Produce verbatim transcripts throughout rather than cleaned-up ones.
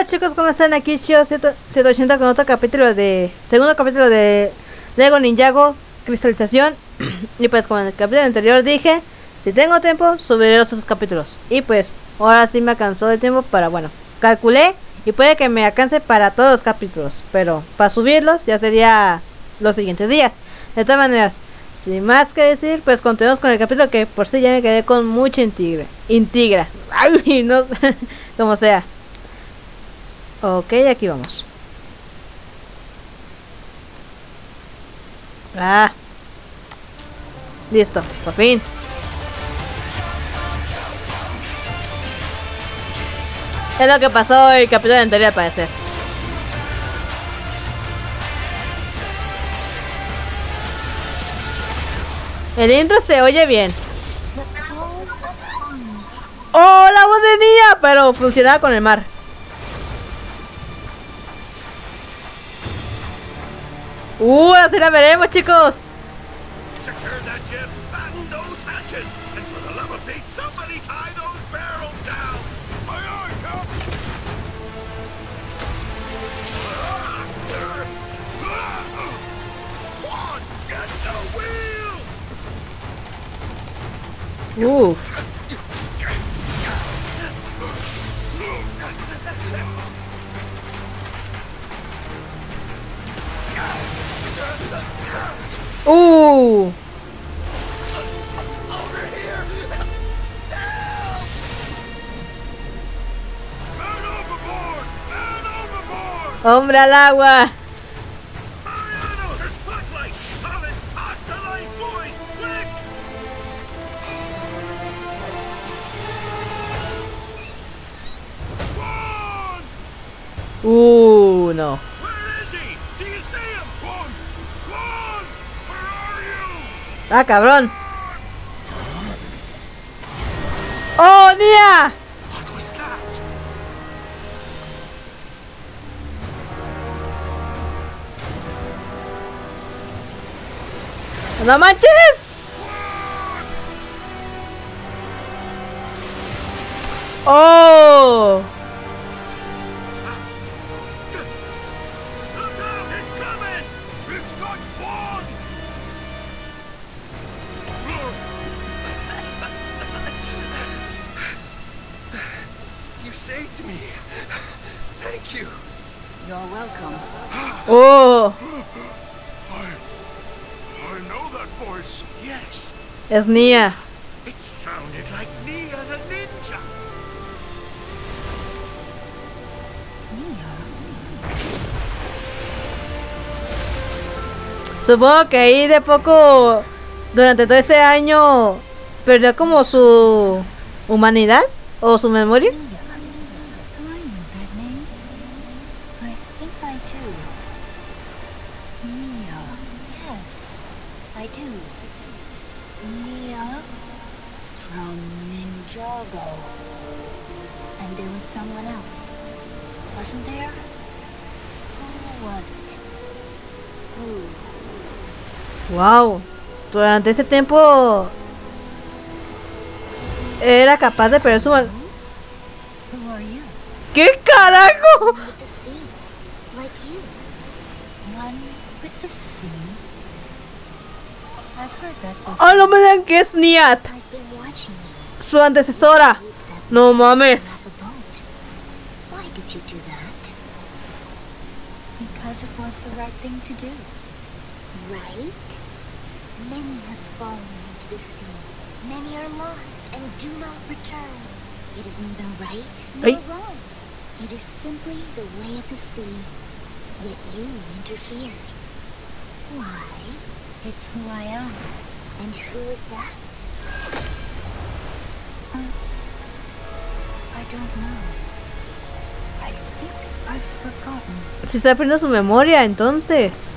chicos, ¿cómo están? Aquí Shio ciento ochenta con otro capítulo de... Segundo capítulo de Lego Ninjago Cristalización. Y pues como en el capítulo anterior dije, si tengo tiempo, subiré los otros capítulos. Y pues ahora sí me alcanzó el tiempo para, bueno, calculé y puede que me alcance para todos los capítulos. Pero para subirlos ya sería los siguientes días. De todas maneras, sin más que decir, pues continuamos con el capítulo que por sí ya me quedé con mucha intriga. Intriga. Ay, no, como sea. Ok, aquí vamos. Ah. Listo, por fin. Es lo que pasó el capítulo anterior al parecer. El intro se oye bien. ¡Oh, la voz de Nia! Pero funcionaba con el mar. Uh, así la veremos, chicos. Uh. Uh. Hombre al agua. Uh, no. Ah, cabrón. ¡Oh, Nia! ¡No manches! ¡Oh! Saved me. Thank you. You're welcome. Oh. I, I know that voice. Yes. Es Nia. It sounded like Nia the ninja. Supongo que ahí de poco, durante todo ese año, perdió como su humanidad o su memoria. And there was someone else, wasn't there? Who was it? Who? Wow, durante ese tiempo era capaz de perder su... Who are you? ¿Qué carajo? With the sea, like you. One with the sea. I've heard that before. Oh, no me digan que es Niat, I've been watching you. su antecesora. No mames. Why did you do that? Because it was the right thing to do. Right? Many have fallen into the sea. Many are lost and do not return. It is neither right nor Ay. wrong. It is simply the way of the sea. Yet you interfered. Why? It's who I am. And who is that? Uh, I don't know. I think I've forgotten. Si está perdiendo su memoria, entonces.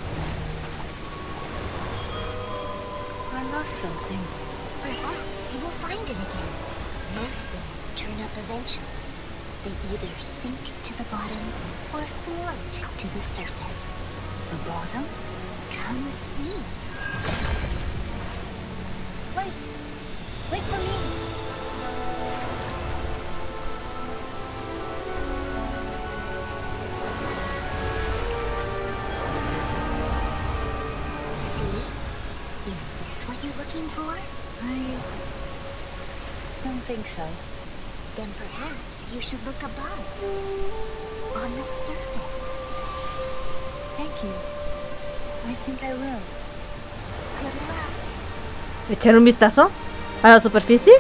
I lost something. Perhaps you will find it again. Most things turn up eventually. They either sink to the bottom or float to the surface. The bottom? Come see. Wait. Wait for me. looking for? I don't think so. Then perhaps you should look above. On the surface. Thank you. I think I will. Good luck. ¿Echar un vistazo a la superficie?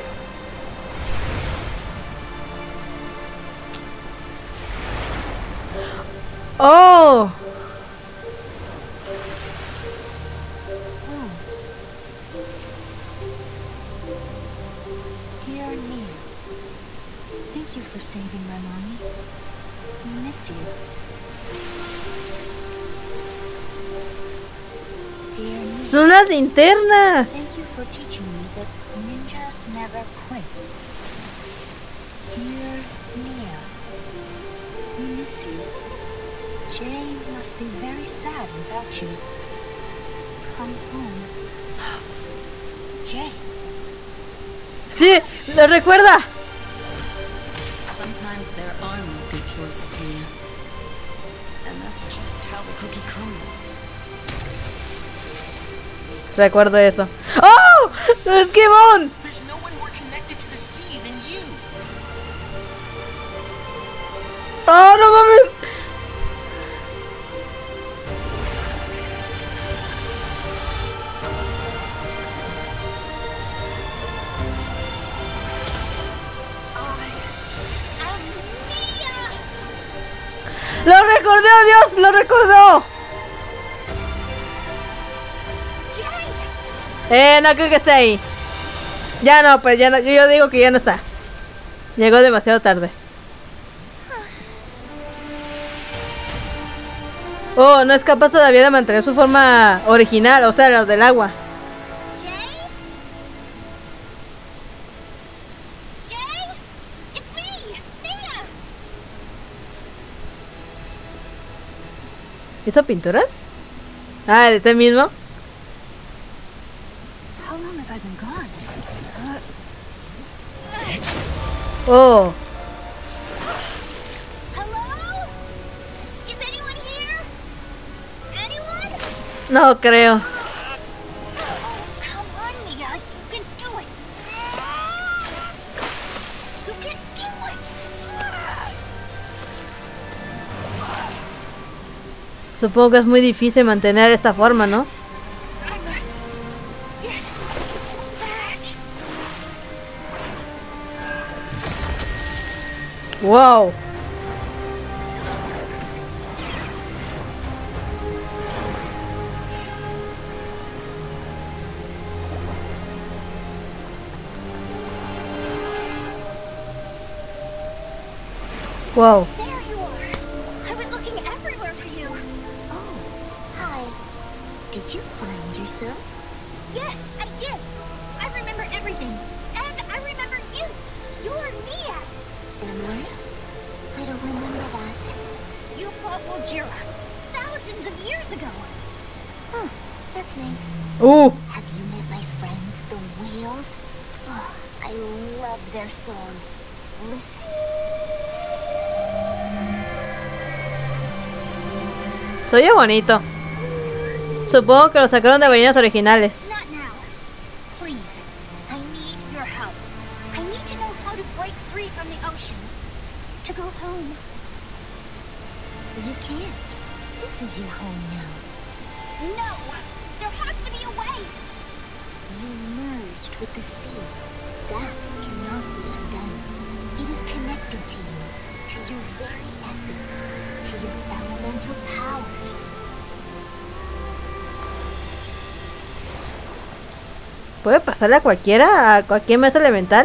¡Oh! Dear Nia, thank you for saving my mommy. We miss you. Dear Nia, ¡Son las linternas! thank you for teaching me that ninja never quit. Dear Nia, we miss you. Jay must be very sad without you. Come home. Jay. ¡Sí! ¡Lo recuerda! Sometimes there are no good choices, Nia. And that's just how the cookie crumbles. Recuerdo eso. ¡Oh! ¡Esquivón! There's no one more connected to the sea than you. ¡Oh, no mames! ¡Lo recordó, Dios! ¡Lo recordó! Eh, no creo que esté ahí. Ya no, pues ya no. Yo, yo digo que ya no está. Llegó demasiado tarde. Oh, no es capaz todavía de mantener su forma original, o sea, los del agua. Jay? Jay? It's me, Nia. ¿Hizo pinturas? Ah, ¿de ese mismo? How long have I been gone? Oh, Hello? Is anyone here? Anyone? no creo. Come on, Nia. You can do it. You can do it. Supongo que es muy difícil mantener esta forma, ¿no? I must. Yes. Back. Wow. Wow. There you are. I was looking everywhere for you. Oh, hi. Did you find yourself? Yes, I did. I remember everything. And I remember you. You're Nia. Am I? I don't remember that. You fought Wojira thousands of years ago. Oh, that's nice. Uh. Have you met my friends, the whales? Oh, I love their song. Listen. Se oye bonito. Supongo que lo sacaron de ballenas originales. Not now. Please. I need your help. I need to know how to break free from the ocean. To go home. You can't. This is your home now. No! There has to be a way! You merged with the sea. That cannot be undone. It is connected to you, to your very essence, to your elemental powers. ¿Puede pasarle a cualquiera? ¿A cualquier maestro elemental?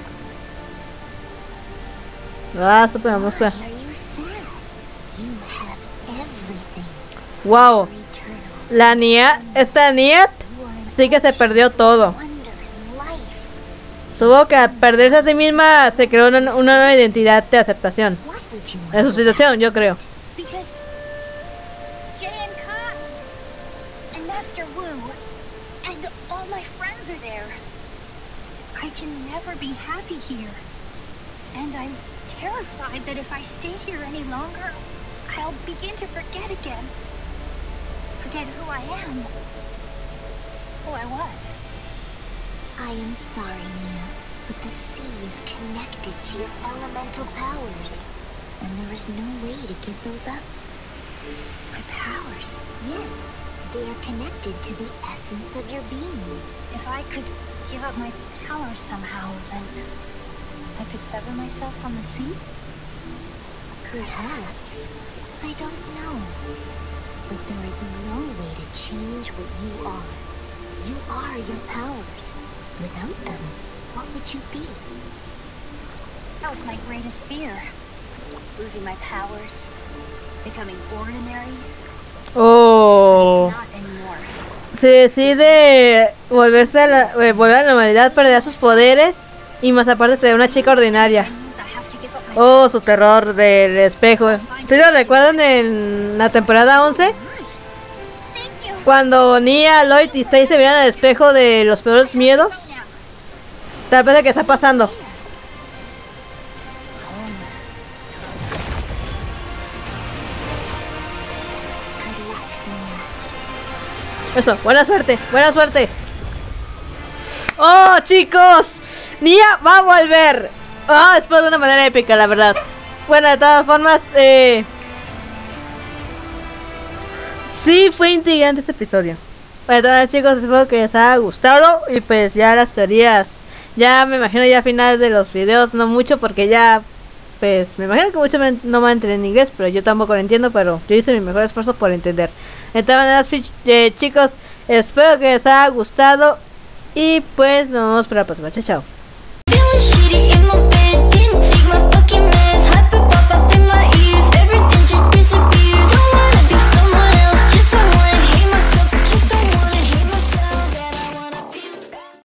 Ah, super hermosa. Why are you sad? You have everything. Wow. Eternal. La Nia, esta Nia You are sí que se perdió todo. wonder in life. Supongo que al perderse a sí misma se creó una, una nueva identidad de aceptación. Why would you En su situación, yo creo. Because Jay and Kai and Master Wu and all my friends are there. I can never be happy here. And I'm terrified that if I stay here any longer, I'll begin to forget again. Forget who I am. Who I was. I am sorry, Mia, but the sea is connected to your elemental powers, and there is no way to give those up. My powers? Yes, they are connected to the essence of your being. If I could give up my powers somehow, then I could sever myself from the sea? Perhaps. I don't know. But there is no way to change what you are. You are your powers. Without them, what would you be? That was my greatest fear. Losing my powers. Becoming ordinary. Oh. It's not anymore. Se decide volverse a la, eh, volver a la normalidad, perder sus poderes y más aparte ser una chica ordinaria. Oh, su terror del espejo. ¿Sí lo recuerdan en la temporada once? Cuando Nia, Lloyd y Sei se veían al espejo de los peores miedos. Tal vez de qué está pasando. Eso, buena suerte, buena suerte. Oh, chicos, Nia va a volver. Ah, oh, después de una manera épica, la verdad. Bueno, de todas formas, eh... sí fue intrigante este episodio. Bueno, entonces, chicos, espero que les haya gustado. Y pues ya las teorías, ya me imagino ya a final de los videos, no mucho porque ya, pues me imagino que muchos no van a entender en inglés, pero yo tampoco lo entiendo, pero yo hice mi mejor esfuerzo por entender. De todas maneras, eh, chicos, espero que les haya gustado. Y pues nos vemos para la próxima. Chao, chao.